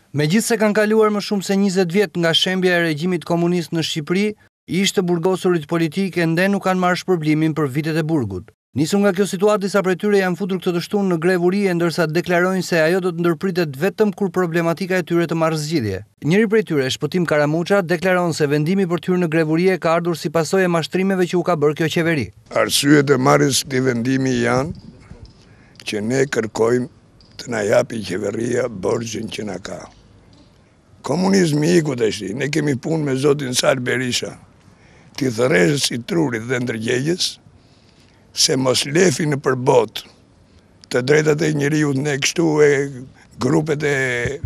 Megjithse kanë kaluar më shumë se 20 vjet nga shembja e regjimit komunist në Shqipëri, ish të burgosurit politik ende nuk kanë marrë shpërblimin për vitet e burgut. Nisur nga kjo situatë, disa prej tyre janë futur këtë të shtunë në grevurie, ndërsa deklarojnë se ajo do të ndërpritet vetëm kur problematika e tyre të marrë zgjidhje. Njëri prej tyre, Shpëtim Karamuça, deklaron se vendimi për të hyrë në grevurie ka ardhur si pasojë e mashtrimeve që u ka bërë kjo qeveri. Arsyet e marrjes të vendimi janë që ne kërkojmë të na japi qeveria borxhin që na ka. Komunizmi iku tash, ne kemi punë me zotin Sal Berisha, t'i thërreshë si trurit dhe ndërgjegjes, se mos lefi në përbot të drejtat e njeriut, ne kështu e grupet e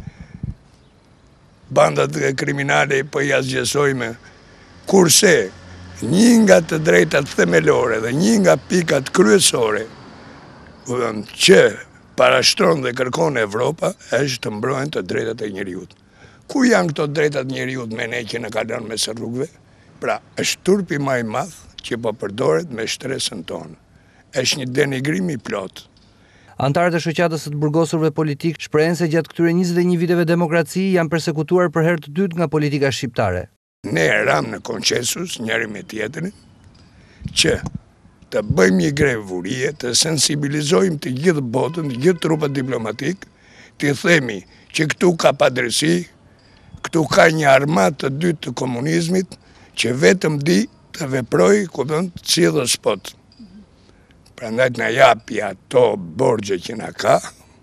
bandat kriminale po i asgjesojme, kurse një nga të drejtat themelore dhe një nga pikat kryesore që parashtron dhe kërkon Evropa është të mbrojnë të drejtat e njeriut. Ku janë këto drejtat njeriut me ne që në kalon mes rrugëve? Pra, është turpi më i madh që po përdoret me shtresën tonë. Është një denigrim i plot. Antarët e shoqatës së të burgosurve politik shprehen se gjatë këtyre 21 viteve demokraci janë persekutuar për herë të dytë nga politika shqiptare. Ne ram në konsensus njëri me tjetrin që të bëjmë një grevurie, të sensibilizojmë të gjithë botën, të gjithë trupat diplomatik, të themi që këtu ka padrejti, këtu ka një armat të dytë të komunizmit që vetëm di të veproj ku do të cilës spot. Prandaj na japi ato borxhe që na ka,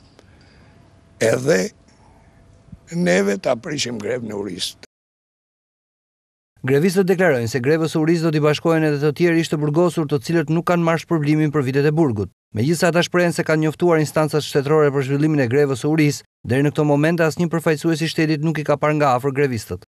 edhe neve ta prishim grevën e urisë. Grevistët deklarojnë se grevës së urisë do t'i bashkohen edhe të tjerë ish të burgosur të cilët nuk kanë marrë shpërblimin për vitet e burgut. Megjithëse ata shprehen se kanë njoftuar instancat shtetërore për zhvillimin e grevës së urisë, deri në këtë moment asnjë përfaqësues i shtetit nuk i ka parë nga afër grevistët.